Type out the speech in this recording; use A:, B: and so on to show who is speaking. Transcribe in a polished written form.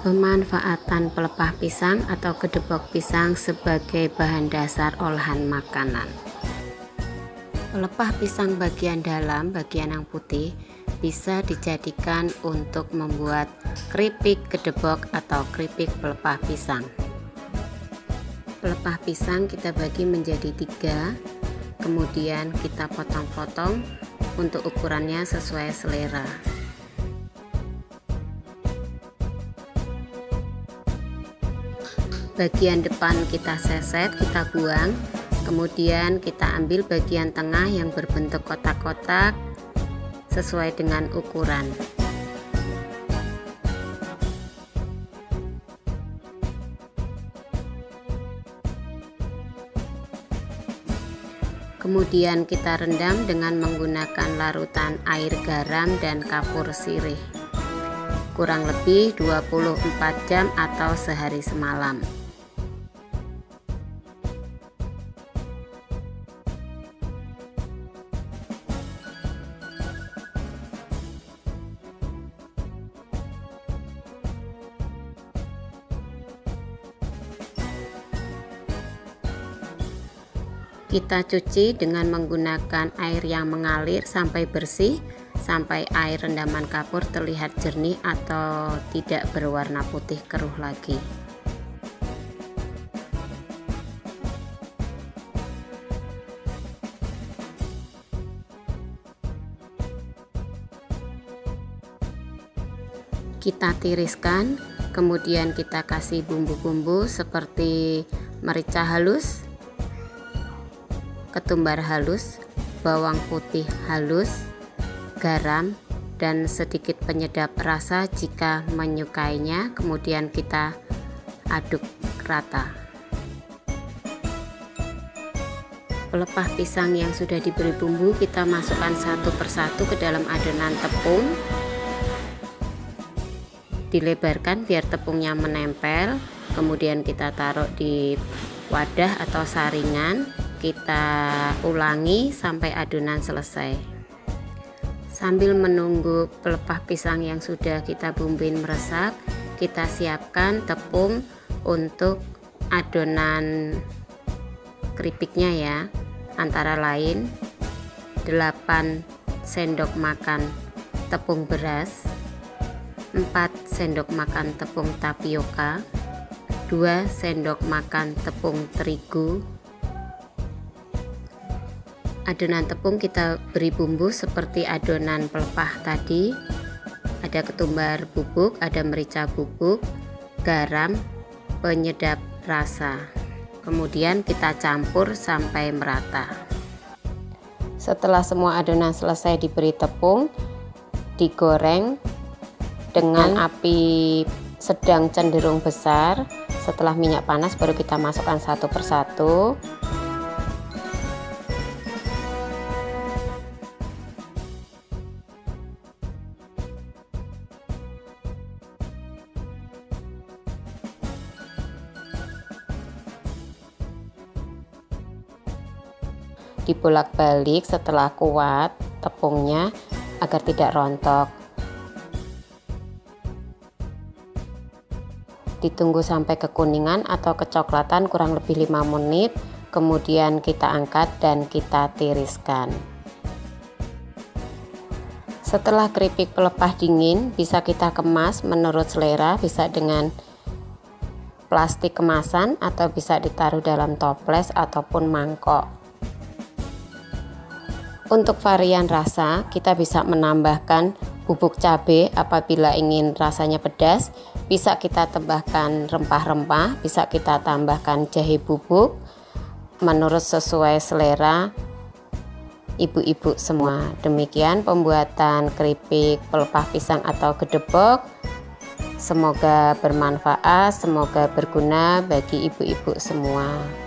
A: Pemanfaatan pelepah pisang atau gedebok pisang sebagai bahan dasar olahan makanan. Pelepah pisang bagian dalam, bagian yang putih, bisa dijadikan untuk membuat keripik gedebok atau keripik pelepah pisang. Pelepah pisang kita bagi menjadi 3, kemudian kita potong-potong untuk ukurannya sesuai selera. Bagian depan kita seset, kita buang, kemudian kita ambil bagian tengah yang berbentuk kotak-kotak sesuai dengan ukuran. Kemudian kita rendam dengan menggunakan larutan air garam dan kapur sirih, kurang lebih 24 jam atau sehari semalam. Kita cuci dengan menggunakan air yang mengalir sampai bersih, sampai air rendaman kapur terlihat jernih atau tidak berwarna putih keruh lagi. Kita tiriskan, kemudian kita kasih bumbu-bumbu seperti merica halus, ketumbar halus, bawang putih halus, garam, dan sedikit penyedap rasa jika menyukainya. Kemudian kita aduk rata. Pelepah pisang yang sudah diberi bumbu kita masukkan satu persatu ke dalam adonan tepung, dilebarkan biar tepungnya menempel. Kemudian kita taruh di wadah atau saringan, kita ulangi sampai adonan selesai. Sambil menunggu pelepah pisang yang sudah kita bumbuin meresap, kita siapkan tepung untuk adonan keripiknya ya. Antara lain 8 sendok makan tepung beras, 4 sendok makan tepung tapioka, 2 sendok makan tepung terigu. Adonan tepung kita beri bumbu seperti adonan pelepah tadi. Ada ketumbar bubuk, ada merica bubuk, garam, penyedap rasa. Kemudian kita campur sampai merata. Setelah semua adonan selesai diberi tepung, digoreng dengan api sedang cenderung besar. Setelah minyak panas baru kita masukkan satu persatu. Dibolak-balik setelah kuat tepungnya agar tidak rontok. Ditunggu sampai kekuningan atau kecoklatan kurang lebih 5 menit, kemudian kita angkat dan kita tiriskan. Setelah keripik pelepah dingin, bisa kita kemas menurut selera, bisa dengan plastik kemasan atau bisa ditaruh dalam toples ataupun mangkok. Untuk varian rasa, kita bisa menambahkan bubuk cabai apabila ingin rasanya pedas, bisa kita tambahkan rempah-rempah, bisa kita tambahkan jahe bubuk, menurut sesuai selera ibu-ibu semua. Demikian pembuatan keripik pelepah pisang atau gedebok. Semoga bermanfaat, semoga berguna bagi ibu-ibu semua.